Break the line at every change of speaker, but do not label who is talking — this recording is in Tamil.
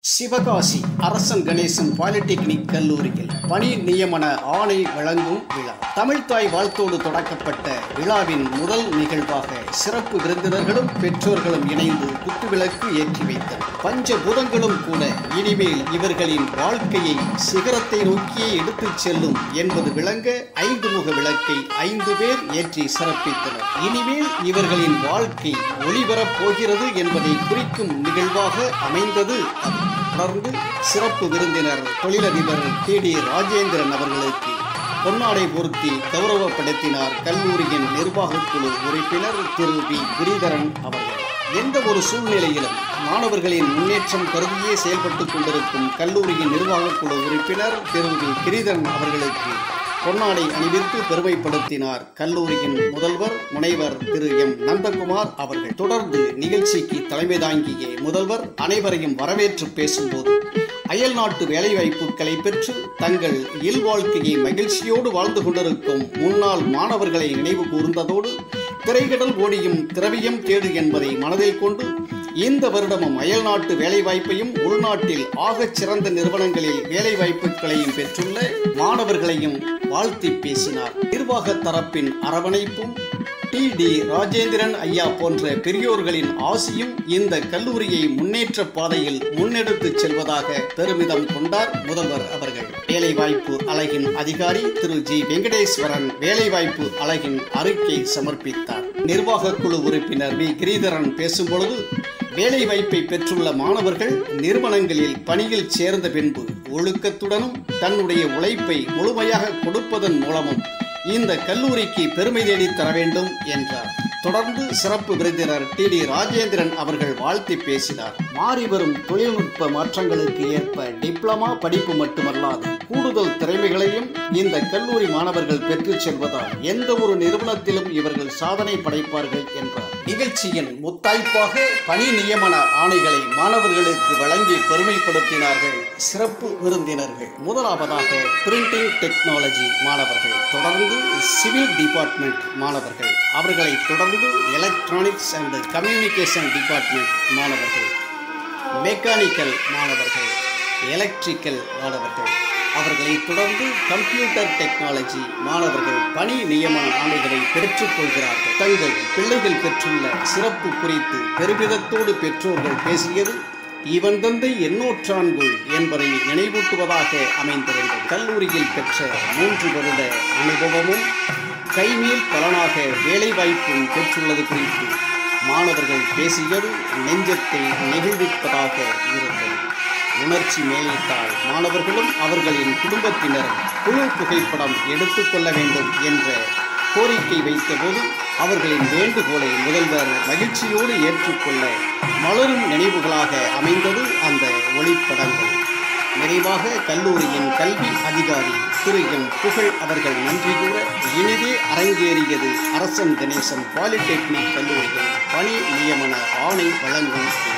சிவகாசி அரசன் கணேசன் பாலிடெக்னிக் கல்லூரியில் பணி நியமன ஆணை வழங்கும் விழா. தமிழ்த்தாய் வாழ்த்தோடு தொடக்கப்பட்ட விழாவின் முதல் நிகழ்வாக சிறப்பு விருந்தினர்களும் பெற்றோர்களும் இணைந்து குத்துவிளக்கு ஏற்றி வைத்தனர். பஞ்சபூதங்களும் கூட இனிமேல் இவர்களின் வாழ்க்கையை சிகரத்தை நோக்கியே எடுத்துச் செல்லும் என்பது விளங்க 5 முக விளக்கை 5 பேர் ஏற்றி சிறப்பித்தனர். இனிமேல் இவர்களின் வாழ்க்கை ஒளிபரப் போகிறது என்பதை குறிக்கும் நிகழ்வாக அமைந்தது அது. தொடர்ந்து சிறப்பு விருந்தினர் தொழிலதிபர் டி ராஜேந்திரன் அவர்களுக்கு பொன்னாடை பொருத்தி கௌரவப்படுத்தினார் கல்லூரியின் நிர்வாகக் குழு உறுப்பினர் திரு வி கிரிதரன் அவர்கள். எந்த ஒரு சூழ்நிலையிலும் மாணவர்களின் முன்னேற்றம் கருதியே செயல்பட்டுக் கொண்டிருக்கும் கல்லூரியின் நிர்வாகக் குழு உறுப்பினர் திரு வி கிரிதரன் அவர்களுக்கு பொன்னாடை அணிவித்து பெருமைப்படுத்தினார் கல்லூரியின் முதல்வர் முனைவர் திரு எம் நந்தகுமார் அவர்கள். தொடர்ந்து நிகழ்ச்சிக்கு தலைமை தாங்கிய முதல்வர் அனைவரையும் வரவேற்று பேசும்போது அயல் நாட்டு வேலைவாய்ப்புகளை பெற்று தங்கள் இல்வாழ்க்கையை மகிழ்ச்சியோடு வாழ்ந்து கொண்டிருக்கும் முன்னாள் மாணவர்களை நினைவு கூர்ந்ததோடு திரைக்கடல் ஓடியும் திரவியம் தேடு என்பதை மனதில் கொண்டு இந்த வருடமும் அயல் நாட்டு வேலைவாய்ப்பையும் உள்நாட்டில் ஆகச் சிறந்த நிறுவனங்களில் வேலைவாய்ப்புகளையும் பெற்றுள்ள மாணவர்களையும் வாழ்த்தி பேசினார். நிர்வாக தரப்பின் அரவணைப்பும் டி ராஜேந்திரன் ஐயா போன்ற பெரியோர்களின் ஆசியும் இந்த கல்லூரியை முன்னேற்ற பாதையில் முன்னெடுத்து செல்வதாக பெருமிதம் கொண்டார் முதல்வர் அவர்கள். வேலைவாய்ப்பு அலகின் அதிகாரி திரு ஜி வெங்கடேஸ்வரன் வேலைவாய்ப்பு அலகின் அறிக்கை சமர்ப்பித்தார். நிர்வாக குழு உறுப்பினர் வி கிரிதரன் பேசும்பொழுது வேலைவாய்ப்பை பெற்றுள்ள மாணவர்கள் நிறுவனங்களில் பணியில் சேர்ந்த பின்பு ஒழுக்கத்துடனும் தன்னுடைய உழைப்பை முழுமையாக கொடுப்பதன் மூலமும் இந்த கல்லூரிக்கு பெருமை தேடி தர வேண்டும் என்றார். தொடர்ந்து சிறப்பு விருந்தினர் டி ராஜேந்திரன் அவர்கள் வாழ்த்தி பேசினார். மாறிவரும் தொழில்நுட்ப மாற்றங்களுக்கு ஏற்ப டிப்ளமா படிப்பு மட்டுமல்லாது கூடுதல் திறமைகளையும் இந்த கல்லூரி மாணவர்கள் பெற்றுச் செல்வதால் எந்த ஒரு நிறுவனத்திலும் இவர்கள் சாதனை படைப்பார்கள் என்றார். நிகழ்ச்சியின் முத்தாய்ப்பாக பணி நியமன ஆணைகளை மாணவர்களுக்கு வழங்கி பெருமைப்படுத்தினார்கள் சிறப்பு விருந்தினர்கள். முதலாவதாக பிரிண்டிங் டெக்னாலஜி மாணவர்கள், தொடர்ந்து சிவில் டிபார்ட்மெண்ட் மாணவர்கள், அவர்களை தொடர்ந்து எலக்ட்ரானிக்ஸ் அண்ட் கம்யூனிகேஷன் டிபார்ட்மெண்ட் மாணவர்கள், மெக்கானிக்கல் மாணவர்கள், எலக்ட்ரிக்கல் மாணவர்கள், அவர்களை தொடர்ந்து கம்ப்யூட்டர் டெக்னாலஜி மாணவர்கள் பணி நியமன ஆணைகளை பெற்றுக் கொள்கிறார்கள். தங்கள் பிள்ளைகள் பெற்றுள்ள சிறப்பு குறித்து பெருமிதத்தோடு பெற்றோர்கள் பேசியது இவன் தந்தை எண்ணூற்றான்குள் என்பதை நினைவூட்டுவதாக அமைந்திருந்தது. கல்லூரியில் பெற்ற 3 வருட அனுபவமும் கைமேல் பலனாக வேலைவாய்ப்பும் பெற்றுள்ளது குறித்து மாணவர்கள் பேசியது நெஞ்சத்தை நெகிழ்விப்பதாக இருந்தது. உணர்ச்சி மேலிட்டால் மாணவர்களும் அவர்களின் குடும்பத்தினரும் குழு புகைப்படம் எடுத்துக்கொள்ள வேண்டும் என்ற கோரிக்கை வைத்தபோது அவர்களின் வேண்டுகோளை முதல்வர் மகிழ்ச்சியோடு ஏற்றுக்கொள்ள மலரும் நினைவுகளாக அமைந்தது அந்த ஒளிப்படங்கள். நிறைவாக கல்லூரியின் கல்வி அதிகாரி திரு எம் புகழ் அவர்கள் நன்றி கூற இனிதே அரங்கேறியது அரசன் கணேசன் பாலிடெக்னிக் கல்லூரியில் பணி நியமன ஆணை வழங்கும்